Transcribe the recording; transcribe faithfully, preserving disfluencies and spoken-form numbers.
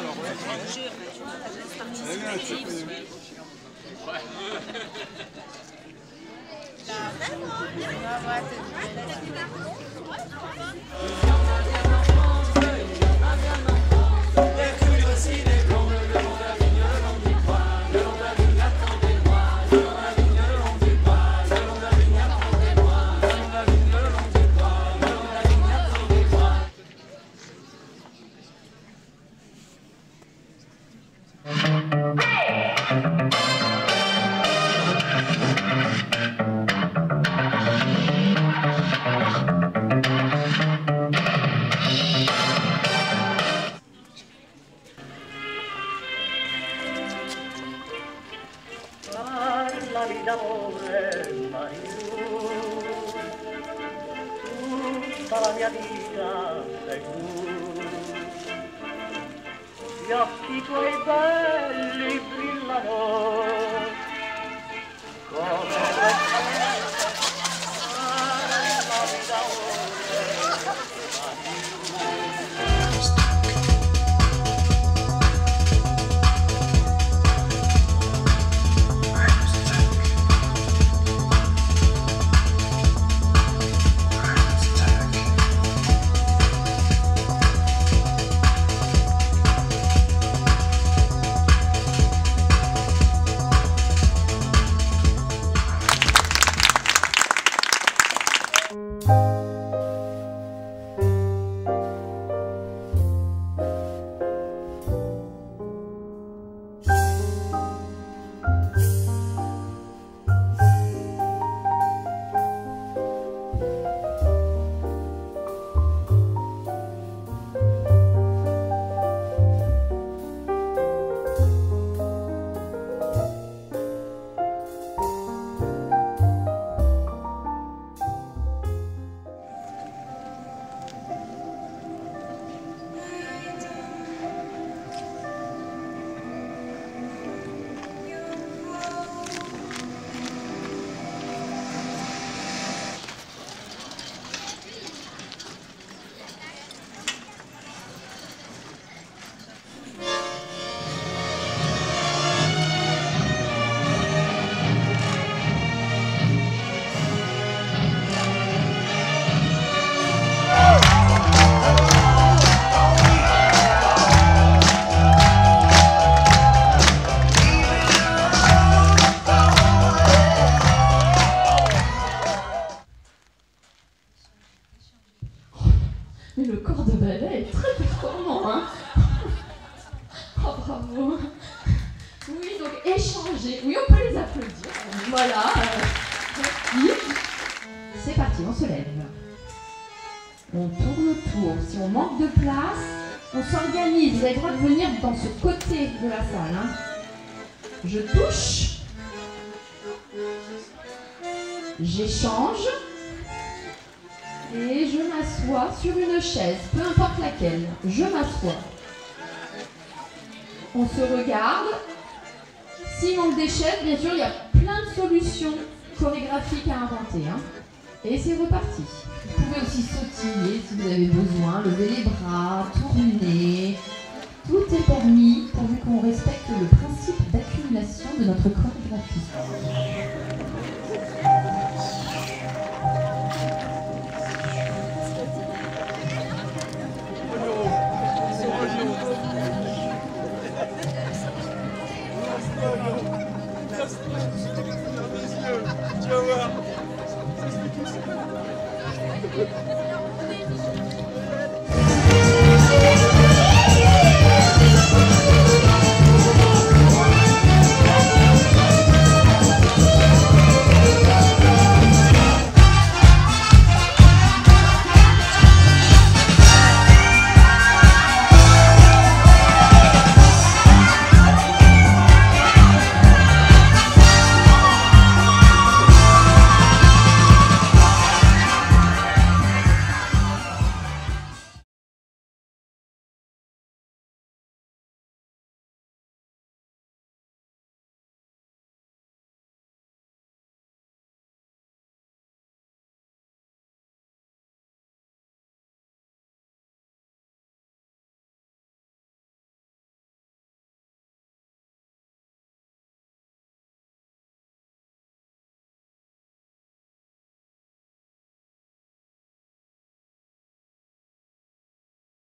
Tutta la mia vita sei tu, gli occhi tuoi belli brillano come le stelle, la vita Mais le corps de ballet est très performant, hein. Oh, bravo. Oui, donc échanger. Oui, on peut les applaudir. Voilà. Merci. C'est parti, on se lève. On tourne autour. Si on manque de place, on s'organise. Vous avez le droit de venir dans ce côté de la salle, hein. Je touche. J'échange. Et je m'assois sur une chaise, peu importe laquelle. Je m'assois. On se regarde. S'il manque des chaises, bien sûr, il y a plein de solutions chorégraphiques à inventer, hein. Et c'est reparti. Vous pouvez aussi sautiller si vous avez besoin, lever les bras, tourner. Tout est permis pourvu qu'on respecte le principe d'accumulation de notre chorégraphie.